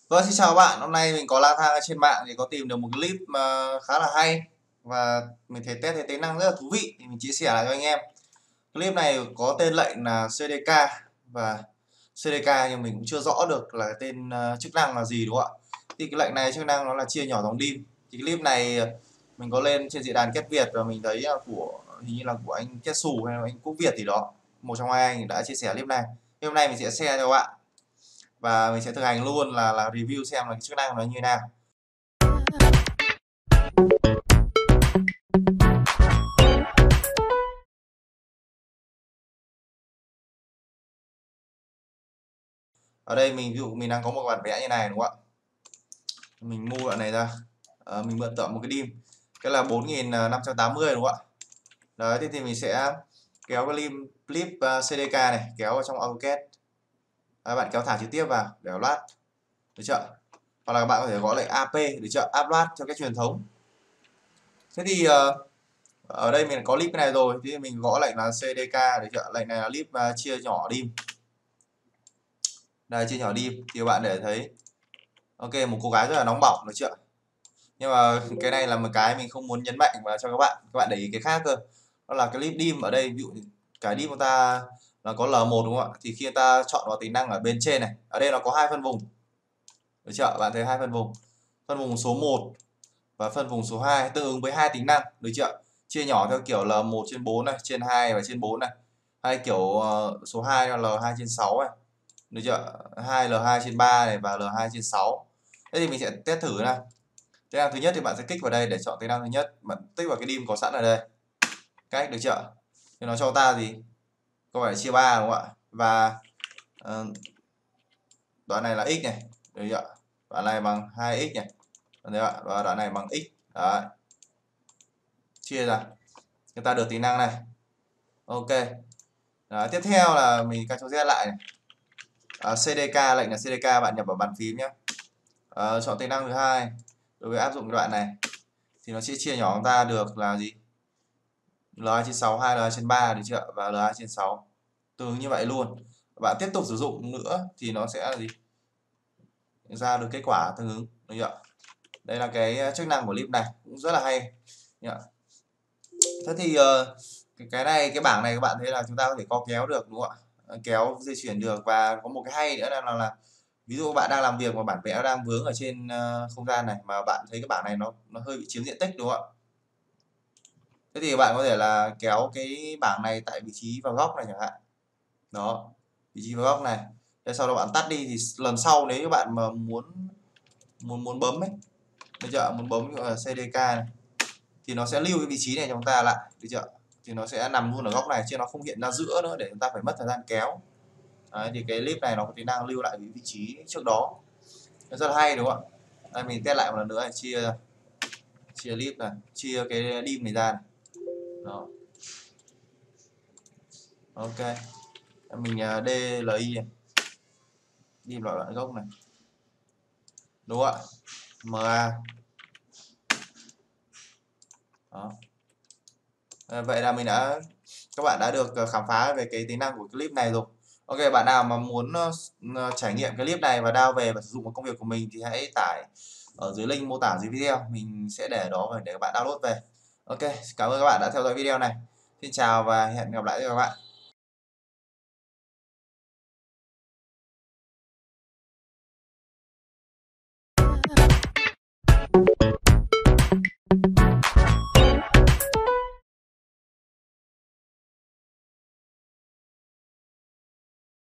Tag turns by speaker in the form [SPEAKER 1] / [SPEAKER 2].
[SPEAKER 1] Vâng, xin chào các bạn. Hôm nay mình có lang thang ở trên mạng thì có tìm được một clip khá là hay và mình thấy test thấy tính năng rất là thú vị thì mình chia sẻ lại cho anh em. Clip này có tên lệnh là CDK và CDK nhưng mình cũng chưa rõ được là tên chức năng là gì đúng không ạ? Thì cái lệnh này chức năng nó là chia nhỏ dòng DIM. Thì clip này mình có lên trên diễn đàn Kết Việt và mình thấy của hình như là của anh Kết Xù hay là anh Quốc Việt thì đó. Một trong hai anh đã chia sẻ clip này. Thì hôm nay mình sẽ share cho các bạn và mình sẽ thực hành luôn là review xem là cái chức năng nó như thế nào. Ở đây mình ví dụ mình đang có một bản vẽ như này đúng không ạ? Mình mua đoạn này ra, mình mượn tạm một cái DIM, cái là 4580 đúng không ạ? Đấy, thế thì mình sẽ kéo cái clip CDK này kéo vào trong AutoCAD. Bạn kéo thẳng trực tiếp vào để loát, được chưa? Hoặc là các bạn có thể gõ lệnh AP được chưa? Upload theo cái truyền thống. Thế thì ở đây mình có clip này rồi, thì mình gõ lệnh là CDK được chưa? Lệnh này là clip chia nhỏ DIM. Đây, chia nhỏ DIM thì các bạn để thấy ok, một cô gái rất là nóng bỏng được chưa? Nhưng mà cái này là một cái mình không muốn nhấn mạnh vào cho các bạn để ý cái khác cơ. Đó là cái clip DIM ở đây, ví dụ cái DIM của ta là có L1 đúng không ạ? Thì khi ta chọn vào tính năng ở bên trên này, ở đây nó có hai phân vùng. Được chưa? Bạn thấy hai phân vùng. Phân vùng số 1 và phân vùng số 2 tương ứng với hai tính năng, được chưa? Chia nhỏ theo kiểu L1/4 này, trên 2 và trên 4 này. Hay kiểu số 2 là L2/6 này. Được chưa? 2 L2/3 này và L2/6. Thế thì mình sẽ test thử này. Tính năng thứ nhất thì bạn sẽ kích vào đây để chọn tính năng thứ nhất, bạn tích vào cái DIM có sẵn ở đây. Cách được chưa? Thì nó cho ta gì? Câu hỏi chia 3 đúng không ạ? Và đoạn này là x này, được chưa? Đoạn này bằng 2x này. Được ạ? Và đoạn này bằng x. Đấy. Chia ra. Chúng ta được tính năng này. Ok. Đấy, tiếp theo là mình Ctrl Z lại này. CDK, lệnh là CDK bạn nhập vào bàn phím nhé. Chọn tính năng thứ hai. Đối với áp dụng đoạn này thì nó sẽ chia nhỏ chúng ta được là gì? L2/6, 2 L2/3 được chưa? Và L2/6 tương ứng như vậy luôn. Bạn tiếp tục sử dụng nữa thì nó sẽ là gì? Ra được kết quả tương ứng, được chưa? Đây là cái chức năng của clip này cũng rất là hay nhá. Thế thì cái này, cái bảng này các bạn thấy là chúng ta có thể co kéo được đúng không ạ? Kéo di chuyển được, và có một cái hay nữa là ví dụ bạn đang làm việc mà bản vẽ đang vướng ở trên không gian này mà bạn thấy cái bảng này nó hơi bị chiếm diện tích đúng không ạ? Thế thì bạn có thể là kéo cái bảng này tại vị trí vào góc này chẳng hạn. Đó, vị trí vào góc này. Thế sau đó bạn tắt đi thì lần sau nếu các bạn mà muốn muốn bấm ấy, được chưa? Muốn bấm CDK này thì nó sẽ lưu cái vị trí này cho chúng ta lại, được chưa? Thì nó sẽ nằm luôn ở góc này chứ nó không hiện ra giữa nữa để chúng ta phải mất thời gian kéo. Đấy, thì cái clip này nó có tính năng lưu lại vị trí trước đó. Nó rất là hay đúng không ạ? Đây, mình test lại một lần nữa này, chia clip này, chia cái DIM này ra này. Đó. Ok. Mình DLI này. DIM loại đoạn gốc này. Đúng không ạ? MA. Đó. Vậy là các bạn đã được khám phá về cái tính năng của clip này rồi. Ok, bạn nào mà muốn trải nghiệm cái clip này và download về và sử dụng vào công việc của mình thì hãy tải ở dưới link mô tả dưới video, mình sẽ để đó để các bạn download về. Ok, cảm ơn các bạn đã theo dõi video này. Xin chào và hẹn gặp lại các bạn.